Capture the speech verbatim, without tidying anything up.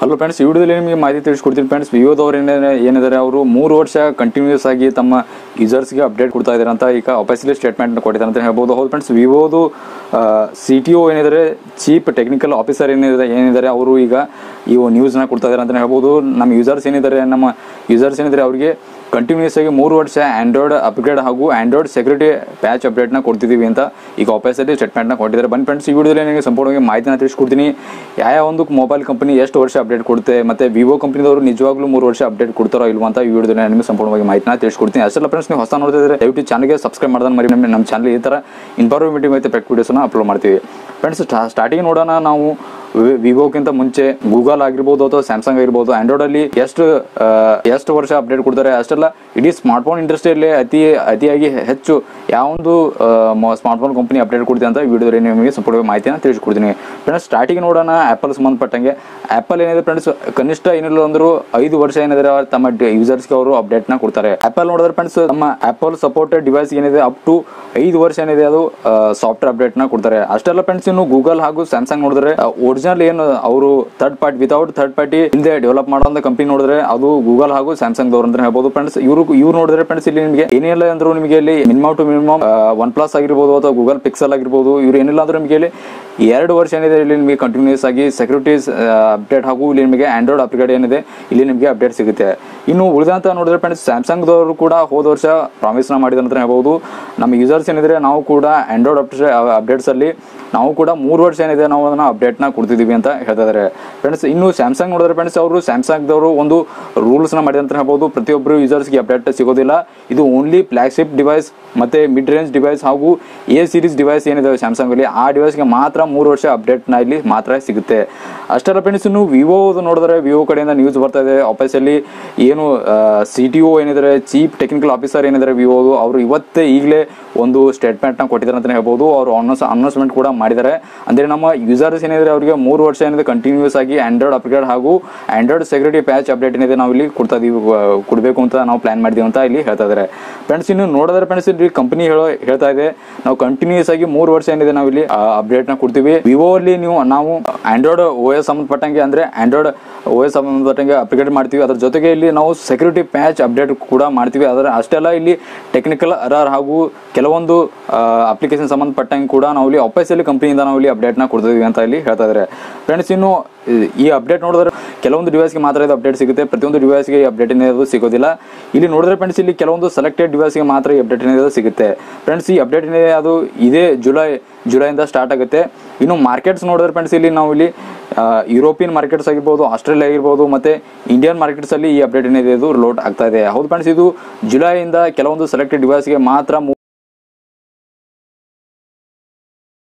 Hello friends, ಈ ವಿಡಿಯೋದಲ್ಲಿ ನಿಮಗೆ ಮಾಹಿತಿ ತಿಳಿಸ್ಕೊಡ್ತೀನಿ ಫ್ರೆಂಡ್ಸ್. ವಿವೋದವ್ರು ಏನೇ ಏನಿದ್ದಾರೆ ಅವರು ಮೂರು ವರ್ಷ ಕಂಟಿನ್ಯೂಸ್ ಆಗಿ ತಮ್ಮ ಯೂಸರ್ಸ್ಗೆ ಅಪ್ಡೇಟ್ ಕೊಡ್ತಾ ಇದ್ದಾರೆ ಅಂತ ಈಗ ಅಫಿಷಿಯಲಿ ಸ್ಟೇಟ್ಮೆಂಟ್ ಕೊಟ್ಟಿದ್ದಾರೆ ಅಂತ ಹೇಳ್ಬೋದು. ಹೌದು ಫ್ರೆಂಡ್ಸ್, ವಿವೋದು ಸಿ ಟಿ ಒ ಏನಿದ್ದಾರೆ, ಚೀಫ್ ಟೆಕ್ನಿಕಲ್ ಆಫೀಸರ್ ಏನಿದೆ ಏನಿದ್ದಾರೆ ಅವರು ಈಗ ಈ ನ್ಯೂಸ್ನ ಕೊಡ್ತಾ ಇದ್ದಾರೆ ಅಂತ ಹೇಳ್ಬೋದು. ನಮ್ಮ ಯೂಸರ್ಸ್ ಏನಿದ್ದಾರೆ ನಮ್ಮ ಯೂಸರ್ಸ್ ಏನಿದ್ದಾರೆ ಅವರಿಗೆ ಕಂಟಿನ್ಯೂಸ್ ಆಗಿ ಮೂರು ವರ್ಷ ಆಂಡ್ರಾಯ್ಡ್ ಅಪ್ಗ್ರೇಡ್ ಹಾಗೂ ಆಂಡ್ರಾಯ್ಡ್ ಸೆಕ್ಯೂರಿಟಿ ಪ್ಯಾಚ್ ಅಪ್ಡೇಟ್ನ ಕೊಡ್ತಿದ್ದೀವಿ ಅಂತ ಈಗ ಆಫೀಸಲ್ಲಿ ಸ್ಟೇಟ್ಮೆಂಟ್ನ ಕೊಟ್ಟಿದ್ದಾರೆ. ಬನ್ನಿ ಫ್ರೆಂಡ್ಸ್, ಈ ವಿಡಿಯೋದಲ್ಲಿ ನನಗೆ ಸಂಪೂರ್ಣವಾಗಿ ಮಾಹಿತಿನ ತಿಳಿಸ್ಕೊಡ್ತೀನಿ. ಯಾವ ಒಂದು ಮೊಬೈಲ್ ಕಂಪನಿ ಎಷ್ಟು ವರ್ಷ ಅಪ್ಡೇಟ್ ಕೊಡುತ್ತೆ ಮತ್ತು ವಿವೋ ಕಂಪನಿದವರು ನಿಜವಾಗ್ಲೂ ಮೂರು ವರ್ಷ ಅಪ್ಡೇಟ್ ಕೊಡ್ತಾರೋ ಇಲ್ವಾ ಅಂತ ಈ ವಿಡಿಯೋದಲ್ಲಿ ನಿಮಗೆ ಸಂಪೂರ್ಣವಾಗಿ ಮಾಹಿತಿನ ತಿಳಿಸ್ಕೊಡ್ತೀನಿ. ಅಷ್ಟೆಲ್ಲ ಫ್ರೆಂಡ್ಸ್, ನೀವು ಹೊಸ ನೋಡ್ತಿದ್ರೆ ದಯವಿಟ್ಟು ಚಾನಲ್ಗೆ ಸಬ್ಸ್ಕ್ರೈಬ್ ಮಾಡೋದನ್ನ ಮರಿ. ನಮ್ಮ ನಮ್ಮ ಚಾನಲ್ ಈ ಥರ ಇನ್ಫಾರ್ಮೇಟಿವ್ ಮತ್ತು ಪ್ರೆಕ್ ವಿಡಿಯೋಸ್ನ ಅಪ್ಲೋಡ್ ಮಾಡ್ತೀವಿ. ಫ್ರೆಂಡ್ಸ್, ಸ್ಟಾರ್ಟಿಂಗ್ ನೋಡೋಣ. ನಾವು ವಿವೋಕ್ಕಿಂತ ಮುಂಚೆ ಗೂಗಲ್ ಆಗಿರ್ಬೋದು ಅಥವಾ ಸ್ಯಾಮ್ಸಂಗ್ ಆಗಿರ್ಬೋದು ಆಂಡ್ರಾಯ್ಡಲ್ಲಿ ಎಷ್ಟು ಎಷ್ಟು ವರ್ಷ ಅಪ್ಡೇಟ್ ಕೊಡ್ತಾರೆ ಅಷ್ಟೆಲ್ಲ ಇಡೀ ಸ್ಮಾರ್ಟ್ಫೋನ್ ಇಂಡಸ್ಟ್ರಿಯಲ್ಲಿ ಅತಿ ಅತಿಯಾಗಿ ಹೆಚ್ಚು ಯಾವೊಂದು ಸ್ಮಾರ್ಟ್ಫೋನ್ ಕಂಪನಿ ಅಪ್ಡೇಟ್ ಕೊಡ್ತೀವಿ ಅಂತ ವಿಡಿಯೋದಲ್ಲಿ ನಿಮಗೆ ಸಂಪೂರ್ಣ ಮಾಹಿತಿನ ತಿಳಿಸ್ಕೊಡ್ತೀನಿ. ಫ್ರೆಂಡ್ಸ್, ಸ್ಟಾರ್ಟಿಂಗ್ ನೋಡೋಣ ಆ್ಯಪಲ್ ಸಂಬಂಧಪಟ್ಟಂಗೆ. ಆ್ಯಪಲ್ ಏನಿದೆ ಫ್ರೆಂಡ್ಸ್, ಕನಿಷ್ಠ ಏನಿಲ್ಲ ಅಂದರೂ ಐದು ವರ್ಷ ಏನಿದೆ ತಮ್ಮ ಯೂಸರ್ಸ್ಗೆ ಅವರು ಅಪ್ಡೇಟ್ನ ಕೊಡ್ತಾರೆ. ಆ್ಯಪಲ್ ನೋಡಿದ್ರೆ ಫ್ರೆಂಡ್ಸ್, ನಮ್ಮ ಆ್ಯಪಲ್ ಸಪೋರ್ಟೆಡ್ ಡಿವೈಸ್ ಏನಿದೆ ಅಪ್ ಟು ಐದು ವರ್ಷ ಏನಿದೆ ಅದು ಸಾಫ್ಟ್ವೇರ್ ಅಪ್ಡೇಟ್ನ ಕೊಡ್ತಾರೆ. ಅಷ್ಟೆಲ್ಲ ಫ್ರೆಂಡ್ಸ್, ಇನ್ನು ಗೂಗಲ್ ಹಾಗೂ ಸ್ಯಾಮ್ಸಂಗ್ ನೋಡಿದ್ರೆ ಒರಿಜಿನಲ್ ಏನು ಅವರು third party without third party ಹಿಂದೆ ಡೆವಲಪ್ ಮಾಡೋಂಥ ಕಂಪನಿ ನೋಡಿದ್ರೆ ಅದು ಗೂಗಲ್ ಹಾಗೂ ಸ್ಯಾಮ್ಸಂಗ್ ದವ್ರು ಅಂತ ಹೇಳ್ಬೋದು. ಫ್ರೆಂಡ್ಸ್, ಇವರು ಇವ್ರು ನೋಡಿದ್ರೆ ಫ್ರೆಂಡ್ಸ್, ಇಲ್ಲಿ ನಿಮಗೆ ಏನಿಲ್ಲ ಅಂದ್ರೂ ನಿಮಗೆ ಇಲ್ಲಿ minimum two minimum OnePlus ಆಗಿರ್ಬೋದು ಅಥವಾ ಗೂಗಲ್ ಪಿಕ್ಸೆಲ್ ಆಗಿರ್ಬೋದು, ಇವ್ರು ಏನಿಲ್ಲ ಅಂದ್ರೆ ನಿಮಗೆ ಇಲ್ಲಿ ಎರಡು ವರ್ಷ ಏನಿದೆ ಇಲ್ಲಿ ನಿಮಗೆ ಕಂಟಿನ್ಯೂಸ್ ಆಗಿ ಸೆಕ್ಯೂರಿಟೀಸ್ ಅಪ್ಡೇಟ್ ಹಾಗೂ ಇಲ್ಲಿ ನಿಮಗೆ ಆಂಡ್ರಾಯ್ಡ್ ಅಪ್ಗ್ರೇಡ್ ಏನಿದೆ ಇಲ್ಲಿ ನಿಮಗೆ ಅಪ್ಡೇಟ್ ಸಿಗುತ್ತೆ. ಇನ್ನು ಉಳಿದಂತ ನೋಡಿದ್ರೆ ಫ್ರೆಂಡ್ಸ್, ಸ್ಯಾಮ್ಸಂಗ್ ದವರು ಕೂಡ ಹೋದ ವರ್ಷ ಪ್ರಾಮಿಸ್ನ ಮಾಡಿದ ಅಂತ ಹೇಳ್ಬೋದು. ನಮ್ಮ ಯೂಸರ್ಸ್ ಏನಿದ್ರೆ ನಾವು ಕೂಡ ಆಂಡ್ರಾಯ್ಡ್ ಅಪ್ಡೇಟ್ಸ್ ಅಲ್ಲಿ ನಾವು ಕೂಡ ಮೂರು ವರ್ಷ ಏನಿದೆ ನಾವು ಅದನ್ನ ಅಪ್ಡೇಟ್ನ ಕೊಡ್ತಿದ್ದೀವಿ ಅಂತ ಹೇಳ್ತಾ ಇದ್ದಾರೆ ಫ್ರೆಂಡ್ಸ್. ಇನ್ನು ಸ್ಯಾಮ್ಸಂಗ್ ನೋಡಿದ್ರೆ ಫ್ರೆಂಡ್ಸ್, ಅವರು ಸ್ಯಾಮ್ಸಂಗ್ದವರು ಒಂದು ರೂಲ್ಸ್ನ ಮಾಡಿದ ಅಂತ ಹೇಳ್ಬೋದು. ಪ್ರತಿಯೊಬ್ಬರು ಯೂಸರ್ಸ್ಗೆ ಅಪ್ಡೇಟ್ ಸಿಗೋದಿಲ್ಲ. ಇದು ಓನ್ಲಿ ಫ್ಲಾಗ್ಶಿಪ್ ಡಿವೈಸ್ ಮತ್ತೆ ಮಿಡ್ ರೇಂಜ್ ಡಿವೈಸ್ ಹಾಗೂ ಎ ಸೀರೀಸ್ ಡಿವೈಸ್ ಏನಿದೆ ಸ್ಯಾಮ್ಸಂಗ್ ಅಲ್ಲಿ ಆ ಡಿವೈಸ್ಗೆ ಮಾತ್ರ ಮೂರು ವರ್ಷ ಅಪ್ಡೇಟ್ನ ಇಲ್ಲಿ ಮಾತ್ರ ಸಿಗುತ್ತೆ. ಅಷ್ಟೆಲ್ಲ ಫ್ರೆಂಡ್ಸ್, ಇನ್ನು ವಿವೋ ನೋಡಿದ್ರೆ ವಿವೋ ಕಡೆಯಿಂದ ನ್ಯೂಸ್ ಬರ್ತಾ ಇದೆ. ಆಫೀಸಲ್ಲಿ ಏನು ಸಿ ಟಿ ಒ ಏನಿದ್ದಾರೆ, ಚೀಫ್ ಟೆಕ್ನಿಕಲ್ ಆಫೀಸರ್ ಏನಿದ್ದಾರೆ ವಿವೋದು, ಅವರು ಇವತ್ತೇ ಈಗಲೇ ಒಂದು ಸ್ಟೇಟ್ಮೆಂಟ್ನ ಕೊಟ್ಟಿದ್ದಾರೆ ಅಂತ ಹೇಳ್ಬೋದು. ಅವರು ಅನೌನ್ಸ್ ಅನೌನ್ಸ್ಮೆಂಟ್ ಕೂಡ ಮಾಡಿದ್ದಾರೆ. ಅಂದರೆ ನಮ್ಮ ಯೂಸರ್ಸ್ ಏನಿದೆ ಅವರಿಗೆ ಮೂರು ವರ್ಷ ಏನಿದೆ ಕಂಟಿನ್ಯೂಸ್ ಆಗಿ ಆಂಡ್ರಾಯ್ಡ್ ಅಪ್ಗ್ರೇಡ್ ಹಾಗೂ ಆಂಡ್ರಾಯ್ಡ್ ಸೆಕ್ಯೂರಿಟಿ ಪ್ಯಾಚ್ ಅಪ್ಡೇಟ್ ಏನಿದೆ ನಾವು ಇಲ್ಲಿ ಕೊಡ್ತಾ ಇದೀವಿ ಕೊಡಬೇಕು ಅಂತ ನಾವು ಪ್ಲಾನ್ ಮಾಡಿದೀವಿ ಅಂತ ಇಲ್ಲಿ ಹೇಳ್ತಾ ಇದ್ದಾರೆ ಫ್ರೆಂಡ್ಸ್. ಇನ್ನು ನೋಡಿದ್ರೆ ಫ್ರೆಂಡ್ಸ್, ಇಲ್ಲಿ ಕಂಪನಿ ಹೇಳೋ ಹೇಳ್ತಾ ಇದೆ ನಾವು ಕಂಟಿನ್ಯೂಸ್ ಆಗಿ ಮೂರು ವರ್ಷ ಏನಿದೆ ನಾವು ಇಲ್ಲಿ ಅಪ್ಡೇಟ್ನ ಕೊಡ್ತೀವಿ. ವಿವೋ ಅಲ್ಲಿ ನೀವು ನಾವು ಆಂಡ್ರಾಯ್ಡ್ ಓ ಎಸ್ ಸಂಬಂಧಪಟ್ಟಂಗೆ ಅಂದ್ರೆ ಆಂಡ್ರಾಯ್ಡ್ ಓ ಎಸ್ ಸಂಬಂಧಪಟ್ಟಂಗೆ ಅಪ್ಗ್ರೇಡ್ ಮಾಡ್ತೀವಿ. ಅದ್ರ ಜೊತೆಗೆ ಇಲ್ಲಿ ನಾವು ಸೆಕ್ಯೂರಿಟಿ ಪ್ಯಾಚ್ ಅಪ್ಡೇಟ್ ಕೂಡ ಮಾಡ್ತೀವಿ. ಅದರ ಅಷ್ಟೆಲ್ಲ ಇಲ್ಲಿ ಟೆಕ್ನಿಕಲ್ ಎರರ್ ಹಾಗೂ ಕೆಲವೊಂದು ಅಪ್ಲಿಕೇಶನ್ ಸಂಬಂಧಪಟ್ಟಂಗೆ ಕೂಡ ನಾವು ಇಲ್ಲಿ ಆಫೀಸಲ್ಲಿ ಕಂಪನಿಯಿಂದ ನಾವು ಇಲ್ಲಿ ಅಪ್ಡೇಟ್ನ ಕೊಡ್ತೀವಿ ಅಂತ ಇಲ್ಲಿ ಹೇಳ್ತಾ ಇದ್ದಾರೆ ಫ್ರೆಂಡ್ಸ್. ಇನ್ನು ಈ ಅಪ್ಡೇಟ್ ನೋಡಿದ್ರೆ ಕೆಲವೊಂದು ಡಿವೈಸ್ಗೆ ಮಾತ್ರ ಇದು ಅಪ್ಡೇಟ್ ಸಿಗುತ್ತೆ, ಪ್ರತಿಯೊಂದು ಡಿವೈಸ್ಗೆ ಈ ಅಪ್ಡೇಟ್ ಏನಿದೆ ಸಿಗೋದಿಲ್ಲ. ಇಲ್ಲಿ ನೋಡಿದ್ರೆ ಫ್ರೆಂಡ್ಸ್, ಇಲ್ಲಿ ಕೆಲವೊಂದು ಸೆಲೆಕ್ಟೆಡ್ ಡಿವೈಸ್ಗೆ ಮಾತ್ರ ಈ ಅಪ್ಡೇಟ್ ಏನಿದೆ ಸಿಗುತ್ತೆ ಫ್ರೆಂಡ್ಸ್. ಈ ಅಪ್ಡೇಟ್ ಏನಿದೆ ಅದು ಇದೇ ಜುಲೈ ಜುಲೈಯಿಂದ ಸ್ಟಾರ್ಟ್ ಆಗುತ್ತೆ. ಇನ್ನು ಮಾರ್ಕೆಟ್ಸ್ ನೋಡಿದ್ರೆ ಫ್ರೆಂಡ್ಸ್, ಇಲ್ಲಿ ನಾವು ಇಲ್ಲಿ ಯುರೋಪಿಯನ್ ಮಾರ್ಕೆಟ್ಸ್ ಆಗಿರ್ಬೋದು, ಆಸ್ಟ್ರೇಲಿಯಾ ಆಗಿರ್ಬೋದು ಮತ್ತು ಇಂಡಿಯನ್ ಮಾರ್ಕೆಟ್ಸ್ ಅಲ್ಲಿ ಈ ಅಪ್ಡೇಟ್ ಏನಿದೆ ಇದು ಲೋಡ್ ಆಗ್ತಾ ಇದೆ. ಹೌದು ಫ್ರೆಂಡ್ಸ್, ಇದು ಜುಲೈಯಿಂದ ಕೆಲವೊಂದು ಸೆಲೆಕ್ಟೆಡ್ ಡಿವೈಸ್ಗೆ ಮಾತ್ರ